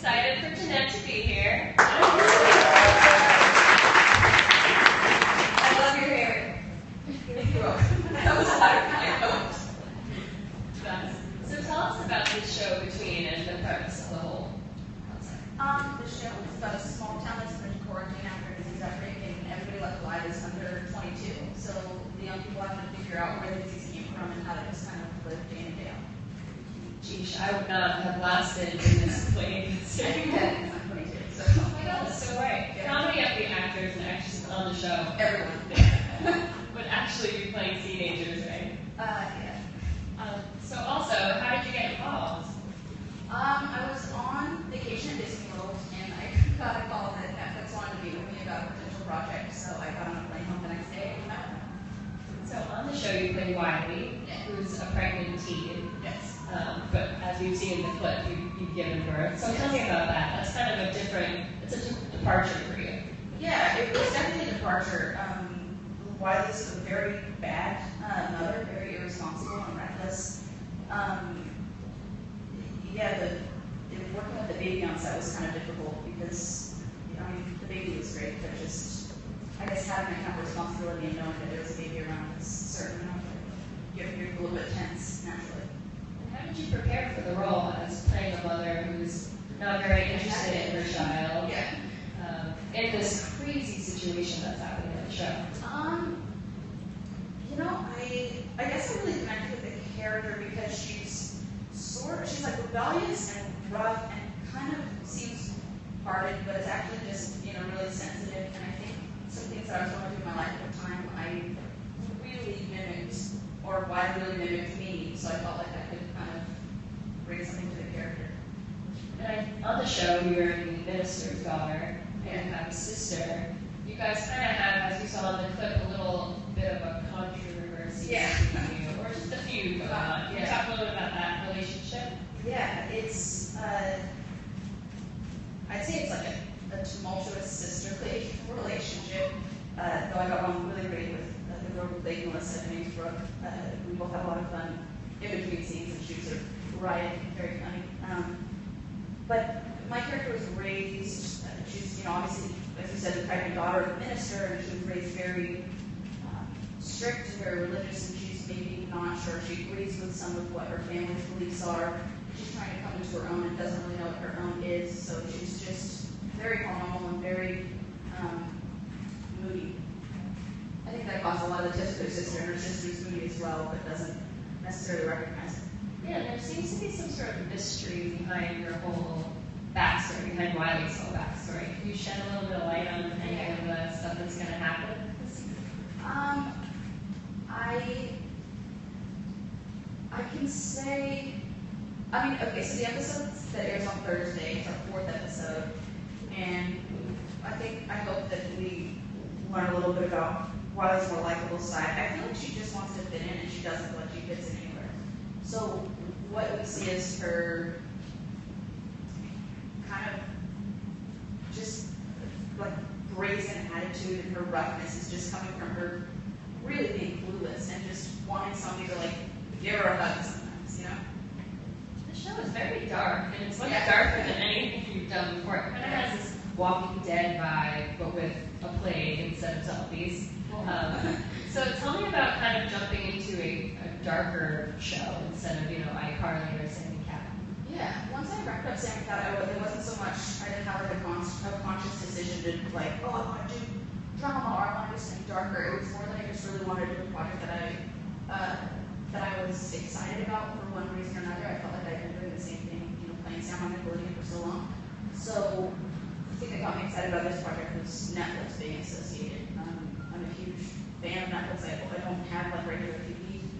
excited for Jeanette to be here. I love your hair. You're welcome. That was a lot of kind. So tell us about this show Between and the premise of the whole concept. The show is about a small town that's been quarantined after a disease outbreak, and everybody left alive is under 22. So the young people have to figure out where the disease came from and how to just kind of live day in and day out. Geesh, I would not have lasted in this place. I think that is not 22. So. Oh my God, that's so right. Yeah. How many of the actors and actresses on the show Everyone. would actually be playing teenagers, right? Yeah. So also, how did you get involved? I was on vacation at Disney World, and I got a call that Netflix wanted to meet with me about a potential project, so I got on a plane home the next day and met with them. So on the show, you play Wiley, Yeah. who's a pregnant teen. Yes. But as we've seen in the clip, you've given birth. So tell me about that. That's kind of it's a departure for you. Yeah, it was definitely a departure. Wiley's a very bad mother, very irresponsible and reckless. Working with the baby on set was kind of difficult because, the baby was great, but just, I guess having that kind of responsibility and knowing that there was a baby around is certainly not you're a little bit tense naturally. And how did you prepare for the role as playing a mother who's not very interested in her child? Yeah. In this crazy situation that's happening in the show. I guess I really connected with the character because she's like rebellious and rough and kind of seems hearted, but is actually just, really sensitive. And I think some things that I was going through in my life at the time, I really mimicked, or Wiley really mimicked me, so I felt like I could kind of bring something to the character. And on the show, you're the minister's daughter, and you have a sister. You guys kind of have, as you saw in the clip, a little bit of a controversy between you, or just a few going on. Can you talk a little bit about that relationship? Yeah, it's, I'd say it's like a tumultuous sisterly relationship, though I got along really great with the girl who played Melissa and named Brooke. We both had a lot of fun in between scenes, and she was sort of riot, very funny. But my character was raised, she's, obviously, as you said, the pregnant daughter of a minister, and she was raised very strict and very religious, and she's maybe not sure she agrees with some of what her family's beliefs are. She's trying to come into her own and doesn't really know what her own is, so she's just very hormonal and very moody. I think that caused a lot of the tips to her sister, and her sister's moody as well, but doesn't necessarily recognize it. Yeah, there seems to be some sort of mystery behind your whole backstory, behind Wiley's whole backstory. Can you shed a little bit of light on any of the stuff that's going to happen? I can say, okay, so the episode that airs on Thursday is our 4th episode, and I hope that we learn a little bit about Wiley's more likable side. I feel like she just wants to fit in, and she doesn't feel like she fits in anywhere. So what we see is her kind of just like brazen attitude, and her roughness is just coming from her really being clueless and just wanting somebody to give her a hug sometimes, The show is very dark, and it's much darker than anything you've done before. It kind of has this Walking Dead vibe, but with a plague instead of zombies. So tell me about kind of jumping into a darker show instead of, iCarly or Sammy Cat. Yeah, once I wrapped up Sammy Cat, it wasn't so much, I didn't have a conscious decision to I want to do drama or I want to do something darker. It was more that I just really wanted to do a project that I was excited about for one reason or another. I felt like I'd been doing the same thing, playing Sam on Nickelodeon for so long. So the thing that got me excited about this project was Netflix being associated. I'm a huge fan of Netflix. I don't have regular TV.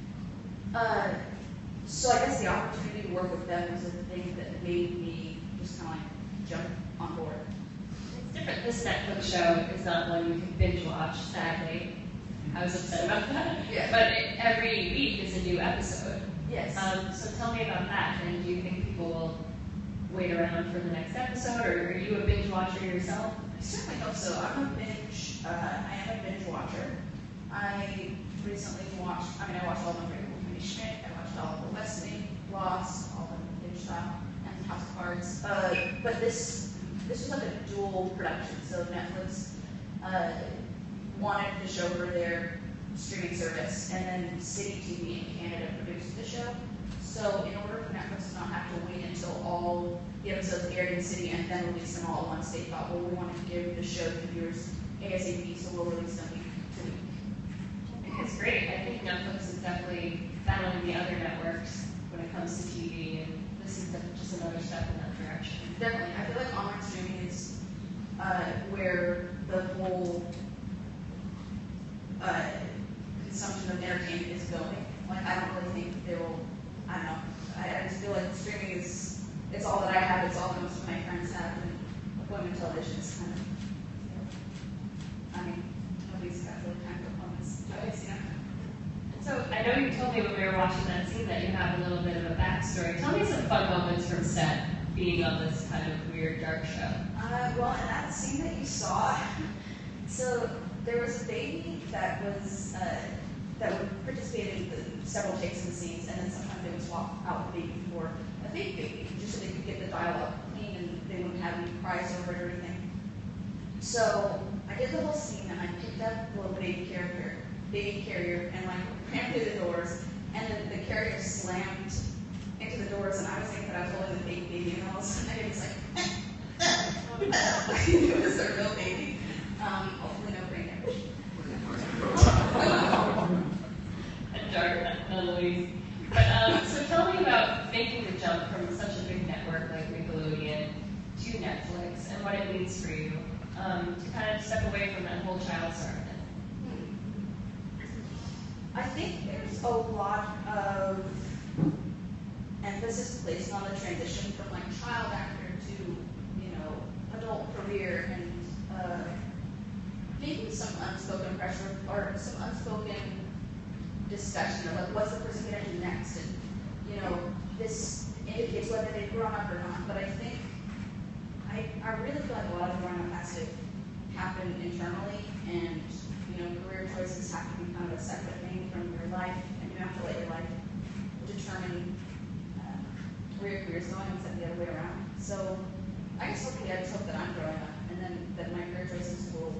So I guess the opportunity to work with them was the thing that made me just kind of jump on board. It's different. This Netflix show is not one you can binge watch, sadly. I was upset about that. Yeah. But every week is a new episode. Yes. So tell me about that. And do you think people will wait around for the next episode, or are you a binge watcher yourself? I certainly hope so. I am a binge watcher. I recently watched, I watched all of them, Kimmy Schmidt, I watched all of the West Wing, Lost, all of the binge style, and and House of Cards. But this was like a dual production. So Netflix wanted to show her their streaming service, and then City TV in Canada produced the show. So in order for Netflix to not have to wait until all the episodes aired in City and then release them all at once, they thought, well, we wanted to give the show to viewers ASAP, so we'll release them week to week. I think it's great. I think Netflix is definitely battling the other networks when it comes to TV, and this is just another step in that direction. Definitely. I feel like online streaming is where the whole consumption of entertainment is going. Like, I don't really think they will, I don't know. I just feel like streaming is, it's all that I have, it's all most of my friends have, and appointment television is kind of, I mean, nobody's got really time for appointments. So I know you told me when we were watching that scene that you have a little bit of a backstory. Tell me some fun moments from set being on this kind of weird, dark show. Well, in that scene that you saw, so there was a baby that was that would participate in several takes of the scenes, and then sometimes they would swap out the baby for a fake baby, just so they could get the dialogue clean and they wouldn't have any cries over it or anything. So I did the whole scene, and I picked up the little baby carrier, and like ran through the doors, and then the carrier slammed into the doors, and I was thinking that I was holding the fake baby, and all of a sudden it was like, it was a real baby. Hopefully no brain damage. And dark, Louise. But so tell me about making the jump from such a big network like Nickelodeon to Netflix, and what it means for you to kind of step away from that whole child star thing. I think there's a lot of emphasis placed on the transition from like child actor to, you know, adult career, and maybe some unspoken pressure or some unspoken discussion of like what's the person going to do next, and you know, this indicates whether they've grown up or not. But I think I really feel like a lot of growing up has to happen internally, and you know, career choices have to be kind of a separate thing from your life, and you have to let your life determine where your career is going instead of the other way around. So I guess hopefully I just hope that I'm growing up, and then that my career choices will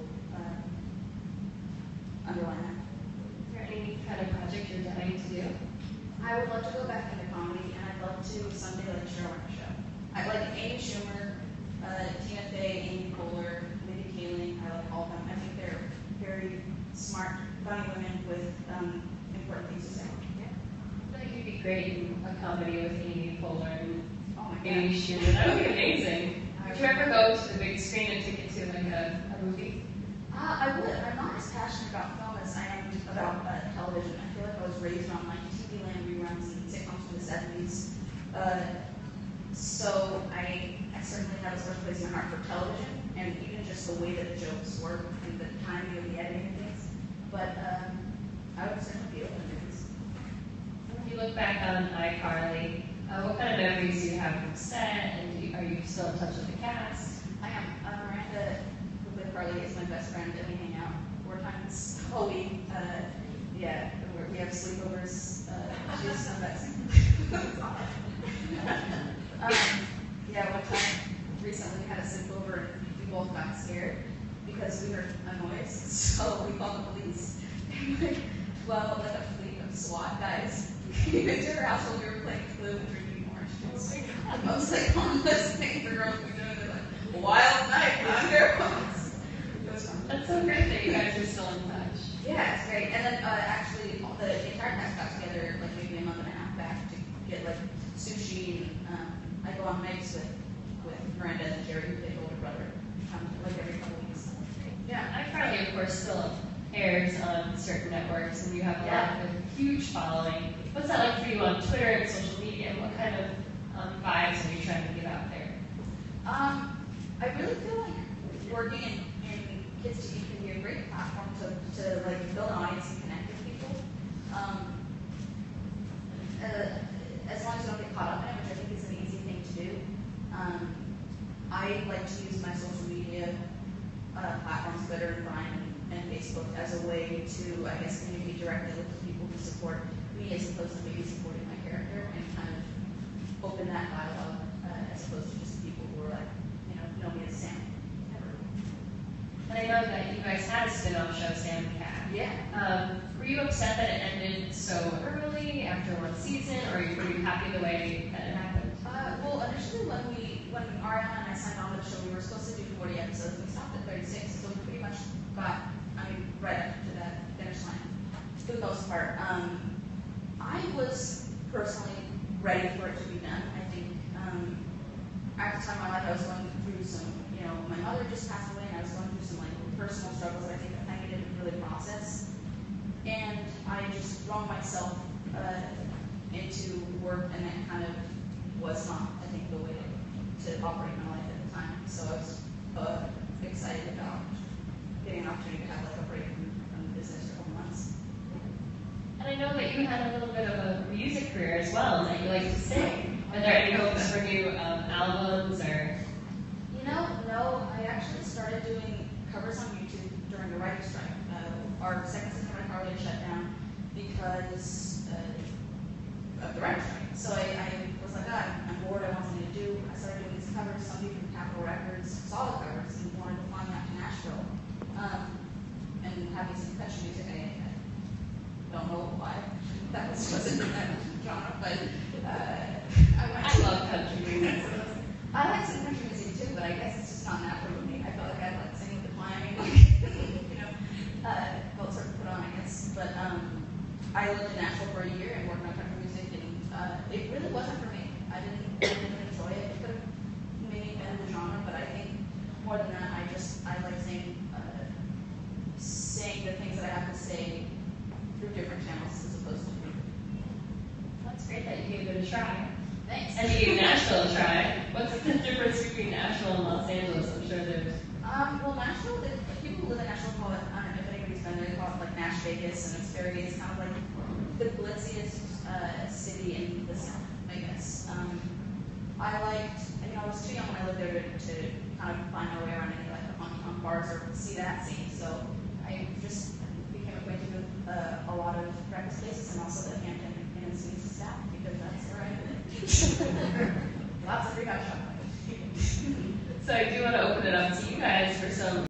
underline that. Is there any kind of project you're dying to do? I would love to go back into comedy, and I'd love to someday like Cheryl on the show. I like Amy Schumer, Tina Fey, Amy Poehler, Mindy Kaling. I like all of them. I think they're very smart, funny women with important things to say. Yeah. I feel like you'd be great in a comedy with Amy Poehler and Oh my Amy gosh. Schumer. That would be amazing. Would you ever go to the big screen and take it to like a movie? I would. I'm not as passionate about film as I am about television. I feel like I was raised on like TV Land reruns and sitcoms from the 70s. So I certainly have a special place in my heart for television, and even just the way that the jokes work and the timing of the editing and things. But I would certainly be open to movies. When you look back on iCarly, what kind of memories do you have from set, and are you still in touch with the cast? I am. Miranda, who with Carly, is my best friend, and we hang out 4 times a week. Yeah, we have sleepovers. She's the best. Yeah, one time recently we had a sleepover, and we both got scared because we heard a noise, so we called the police. And like, well, like a fleet of SWAT guys came into her house while we were playing Clue and drinking orange juice. The most like harmless thing for girls to be doing. They're like, wild night, not their phones. It was fun. That's so great that you guys are still in touch. Yeah, it's great. And then actually, the entire cast got together like maybe a month and a half back to get like sushi. And I go on hikes with Miranda and Jerry, who played older brother, like every couple weeks. Yeah, iCarly, of course, still airs on certain networks, and you have a huge following. What's that like for you on Twitter and social media? What kind of vibes are you trying to get out there? I really feel like working in Kids TV can be a great platform to like build an audience and connect with people. As long as you don't get caught up in it, which I think is an easy thing to do. I like to use my social media platforms, Twitter and Vine and Facebook, as a way to, I guess, communicate directly with the people who support me as opposed to maybe supporting my character, and kind of open that dialogue as opposed to just people who are like, know me as Sam. And I know that you guys had a spin-off show, Sam and Cat. Yeah. Were you upset that it ended so early after one season, or were you happy the way that it happened? Well, initially when Ariana and I signed on to the show, we were supposed to do 40 episodes. We stopped at 36, so we pretty much got, right up to that finish line for the most part. I was personally ready for it to be done. I think at the time in my life I was going through some, my mother just passed away, and I was going through some personal struggles. I think I needed to really process, and I just thrown myself into work, and that kind of was not, I think, the way to operate my life at the time. So I was excited about getting an opportunity to have a break from the business for a couple months. And I know that you had a little bit of a music career as well, and that you like to sing. Are there any hopes for new albums or? No. I actually started doing covers on YouTube during the writer's strike. Our second season of Carly shut down because of the writer's strike. So I was like, I'm bored. I want something to do. I started doing these covers. Some people from Capitol Records saw the covers and wanted to fly me out to Nashville and have me sing country music. I don't know why that wasn't that genre, but I love country music. I like some country music too, but I guess it's just not natural to me. I felt like I'd like singing with the choir, felt sort of put on, I guess. But I lived in Nashville for a year and worked on country music, and it really wasn't for me. I didn't enjoy it. It could have maybe been the genre, but I think more than that, I like saying the things that I have to say through different channels as opposed to me. That's great that you gave it a try. Thanks. And you gave Nashville a try. What's the difference between Nashville and Los Angeles? I'm sure there's. Well, Nashville, people who live in Nashville call it, I don't know if anybody's been there, they call it like Nash Vegas, and it's kind of like the glitziest city in the South, I guess. I was too young when I lived there to kind of find my way around any on bars or see that scene, so I just became acquainted with a lot of practice places and also the Hampton Inn and Suites staff, because that's where I live. Lots of free hot chocolate. So I do want to open it up to you guys for some